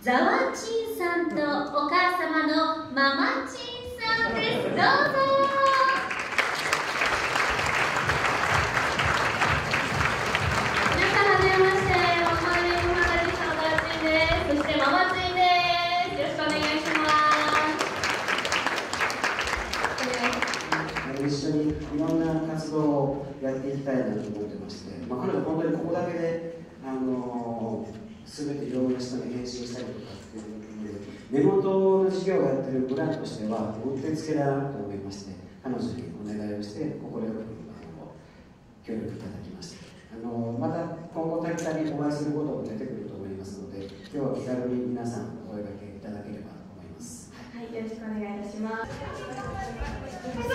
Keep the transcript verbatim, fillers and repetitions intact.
ザワチンさんとお母様のママチンさんです。どうぞ。皆さんはじめまして、ママネームマガジンさんのザワチンです。そしてママチンです。よろしくお願いします。 一緒にいろんな活動をやっていきたいなと思ってまして、まあ、彼女は本当にここだけで、あのー、全ていろんな人に返信したりとかっていうことで、根元の事業をやっている村としては、うってつけだなと思いまして、彼女にお願いをして、快くあの協力いただきました。あのー、また今後、たびたびお会いすることも出てくると思いますので、今日は気軽に皆さんお声掛けいただければと思います。 はい、よろしくお願いいたします。